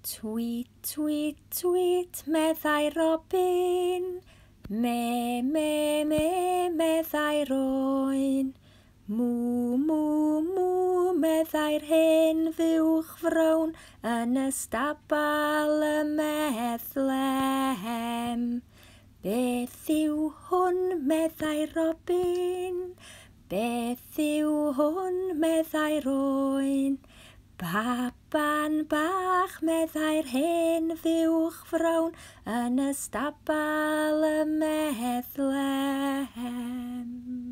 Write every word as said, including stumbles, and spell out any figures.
Twît, twît, twît, meddai robin. Me, me, me, meddai'r oen. Mw, mw, mw, meddai'r hen fuwch frown yn y stabal y meddlem. Beth yw hwn, meddai'r robin? Beth yw hwn, meddai'r oen? Baban bach, meddai'r hen fuwch frown yn y stabal y meddlem.